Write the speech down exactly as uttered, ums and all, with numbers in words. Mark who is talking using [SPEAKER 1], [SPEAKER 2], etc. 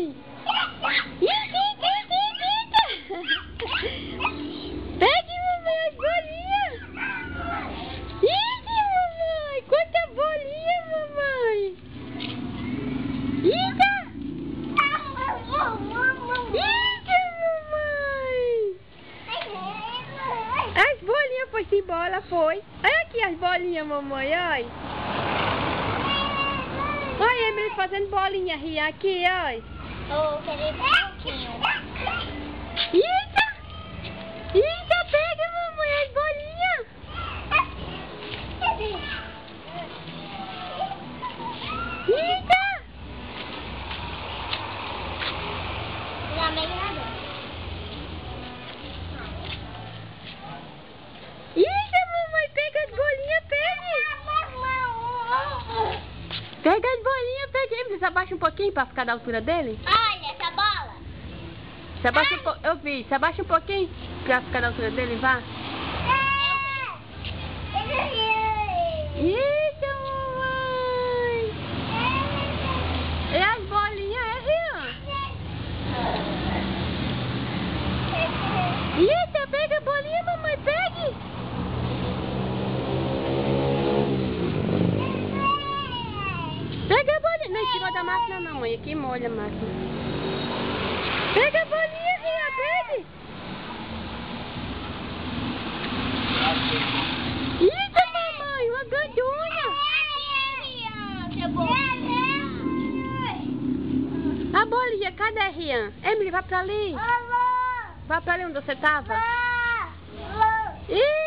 [SPEAKER 1] mamãe. Eita, eita, eita, eita. Pegue, mamãe, as bolinhas. Eita, mamãe. Quanta bolinha, mamãe. Eita. Eita, mamãe. As bolinhas foi sem bola, foi. Olha aqui as bolinhas, mamãe, olha. Olha, Emily fazendo bolinha, Rian, aqui, olha.
[SPEAKER 2] Vou querer um pouquinho.
[SPEAKER 1] Eita! Eita, pega, mamãe, as bolinhas. Eita!
[SPEAKER 2] Já me agradou.
[SPEAKER 1] Eita, mamãe, pega as bolinhas, pegue. Pega as bolinhas, pegue. Emily, você abaixa um pouquinho pra ficar da altura dele?
[SPEAKER 2] Olha essa bola.
[SPEAKER 1] Se abaixa um po... Eu vi, se abaixa um pouquinho pra ficar da altura dele, vá. Eita, mamãe. E as bolinhas, é, Rian? Eita, pega a bolinha, mamãe, pegue. Pega a bolinha. Não, em cima da máquina não, mãe. Aqui molha a máquina. Pega a bolinha, Rian, pegue. Eita, mamãe, uma grandona. A bolinha, cadê, Rian? Emily, vai pra ali. Vai pra ali onde você tava. Ih!